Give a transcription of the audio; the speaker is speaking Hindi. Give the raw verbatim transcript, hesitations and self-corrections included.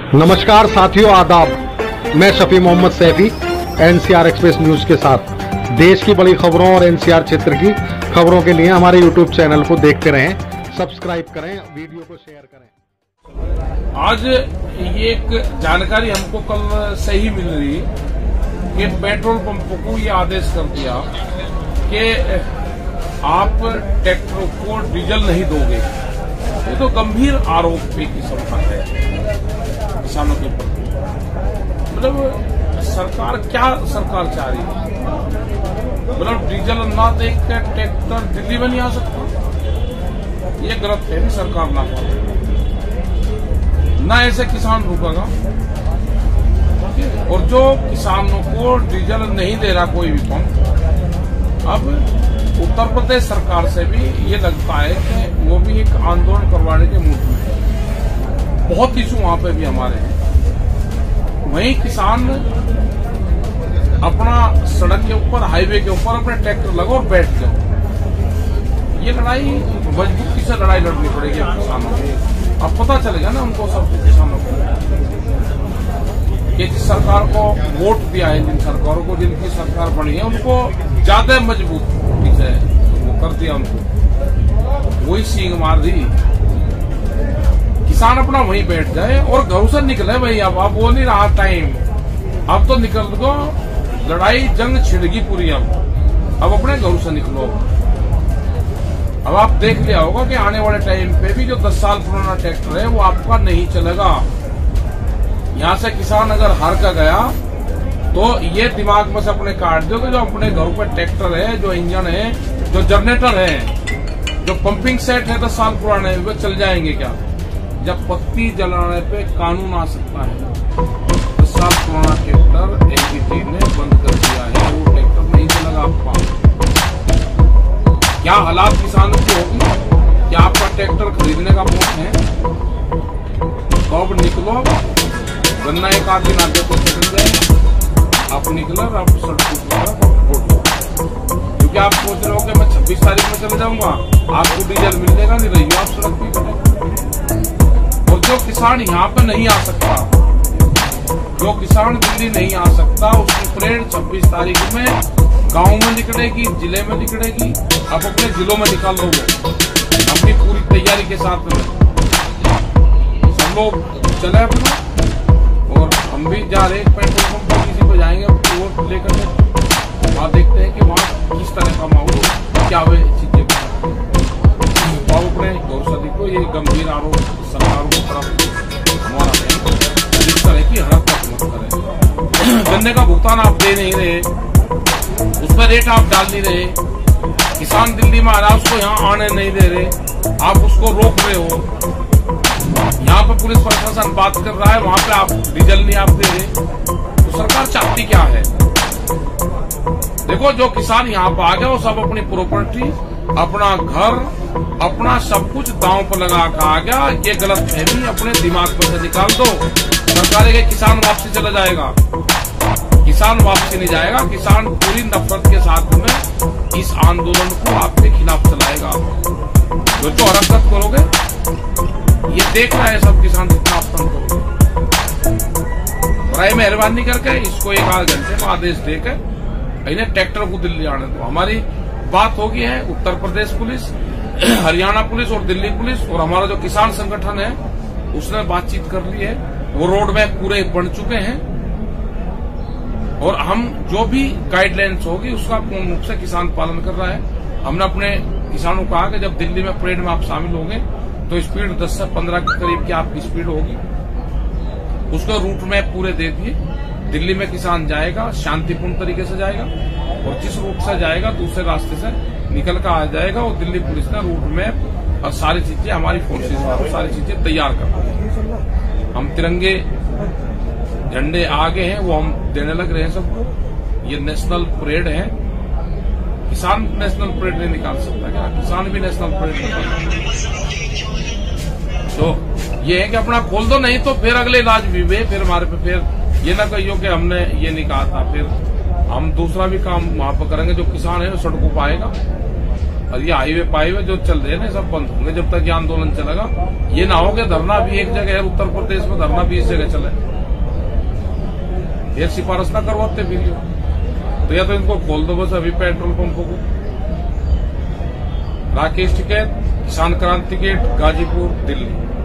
नमस्कार साथियों, आदाब। मैं Shafi Mohammad Saifi NCR Express News के साथ देश की बड़ी खबरों और एनसीआर क्षेत्र की खबरों के लिए हमारे यूट्यूब चैनल को देखते रहें, सब्सक्राइब करें, वीडियो को शेयर करें। आज ये एक जानकारी हमको कल से ही मिल रही कि पेट्रोल पंपों को ये आदेश कर दिया कि आप ट्रैक्टर को डीजल नहीं दोगे। ये तो गंभीर आरोप की किस्म का है किसानों के प्रति। मतलब सरकार क्या सरकार चाह रही है? मतलब डीजल ना देख कर ट्रैक्टर दिल्ली में नहीं आ सकता, ये गलत है। नहीं सरकार ना ना ऐसे किसान रुकेगा। और जो किसानों को डीजल नहीं दे रहा कोई भी पंप, अब उत्तर प्रदेश सरकार से भी ये लगता है कि वो भी एक आंदोलन करवाने के मूड में है। बहुत इशू वहां पे भी हमारे हैं। वहीं किसान अपना सड़क के ऊपर, हाईवे के ऊपर अपने ट्रैक्टर लगाओ और बैठ जाओ। ये लड़ाई मजबूती से लड़ाई लड़नी पड़ेगी किसानों की। अब पता चलेगा ना उनको, सब किसानों को, कि जिस सरकार को वोट दिया है, जिन सरकारों को, जिनकी सरकार बनी है, उनको ज्यादा मजबूत से वो कर दिया, उनको वही सींग मार दी। किसान अपना वहीं बैठ जाए और घरों से निकले भाई। अब अब वो नहीं रहा टाइम, अब तो निकल दो, लड़ाई जंग छिड़गी पूरी। अब अब अपने घरों से निकलो। अब आप देख लिया होगा कि आने वाले टाइम पे भी जो दस साल पुराना ट्रैक्टर है वो आपका नहीं चलेगा। यहां से किसान अगर हार का गया तो ये दिमाग में से अपने काट दो कि जो अपने घरों पर ट्रैक्टर है, जो इंजन है, जो जनरेटर है, जो पंपिंग सेट है दस साल पुराने, वे चल जाएंगे क्या? जब पत्ती जलाने पे कानून आ सकता है। दस साल पुराना ट्रैक्टर एनजीटी ने बंद कर दिया है, वो ट्रैक्टर नहीं चलेगा आपका। क्या हालात किसानों की होगी? क्या आपका ट्रैक्टर खरीदने का मौका है? तो अब निकलो, गन्ना एक आध दिन आगे तो चल जाए, आप निकलो, आप सड़क क्योंकि आप सोच रहे हो कि मैं छब्बीस तारीख में चले जाऊंगा, आपको डीजल मिलेगा नहीं, रही आप सड़क पे खड़े। और जो किसान यहाँ पे नहीं आ सकता, जो किसान दिल्ली नहीं आ सकता, उसकी परेड छब्बीस तारीख में गांव में निकलेगी, जिले में निकलेगी। आप अपने जिलों में निकाल लो अपनी पूरी तैयारी के साथ में। सब लोग चले अपना, और हम भी जा रहे पेट्रोल पंप पर किसी को जाएंगे वोट लेकर, वहां देखते हैं कि वहां किस तरह का माहौल, क्या वे चीजें और अपने गौरसदी को। ये गंभीर आरोप सरकार को तरफ हमारा है, इस तरह की हरकत मत करें। गन्ने का भुगतान आप दे नहीं रहे, उस पर रेट आप डाल नहीं रहे, किसान दिल्ली में आ रहा है उसको यहाँ आने नहीं दे रहे, आप उसको रोक रहे हो। यहाँ पे पुलिस प्रशासन बात कर रहा है, वहां पे आप डीजल नहीं आप दे रहे। तो सरकार चाहती क्या है? देखो, जो किसान यहाँ पे आ गया वो सब अपनी प्रॉपर्टी, अपना घर, अपना सब कुछ दांव पर लगा कर आ गया। ये गलत फहमी अपने दिमाग पर से निकाल दो। सरकार के किसान वापसी चला जाएगा, किसान वापसी नहीं जाएगा। किसान पूरी नफरत के साथ में इस आंदोलन को आपके खिलाफ चलाएगा। जो जो हरकत करोगे, ये देख रहा है सब किसान कितना आपतन करोगे। बराए मेहरबानी करके इसको एक आध घंटे में आदेश देकर इन्हें ट्रैक्टर को दिल्ली आने दो। हमारी बात होगी है उत्तर प्रदेश पुलिस, हरियाणा पुलिस और दिल्ली पुलिस, और हमारा जो किसान संगठन है उसने बातचीत कर ली है। वो रोड मैप पूरे बन चुके हैं, और हम जो भी गाइडलाइंस होगी उसका पूर्ण रूप से किसान पालन कर रहा है। हमने अपने किसानों को कहा कि जब दिल्ली में परेड में आप शामिल होंगे तो स्पीड दस से पंद्रह के करीब की आपकी स्पीड होगी। उसको रूट मैप पूरे दे दिए। दिल्ली में किसान जाएगा, शांतिपूर्ण तरीके से जाएगा, और जिस रूट से जाएगा दूसरे रास्ते से निकल कर आ जाएगा। और दिल्ली पुलिस का रूट मैप और सारी चीजें, हमारी फोर्सेज को सारी चीजें तैयार कर रही है। हम तिरंगे झंडे आगे हैं, वो हम देने लग रहे हैं सबको। ये नेशनल परेड है, किसान नेशनल परेड नहीं निकाल सकता क्या? किसान भी नेशनल परेड निकाल। तो ये है कि अपना खोल दो, नहीं तो फिर अगले इलाज भी वे फिर हमारे पे फिर ये ना कहियो कि हमने ये नहीं कहा था। फिर हम दूसरा भी काम वहां पर करेंगे। जो किसान है वो सड़कों पर आएगा, और ये हाईवे पाईवे जो चल रहे हैं ना सब बंद होंगे जब तक ये आंदोलन चलेगा। ये ना हो कि धरना भी एक जगह है, उत्तर प्रदेश में धरना भी इस जगह चले, ये सिफारिश ना करवाते वीडियो तो या तो इनको खोल दो बस अभी पेट्रोल पंपों को। राकेश टिकैत, किसान क्रांति गेट, गाजीपुर, दिल्ली।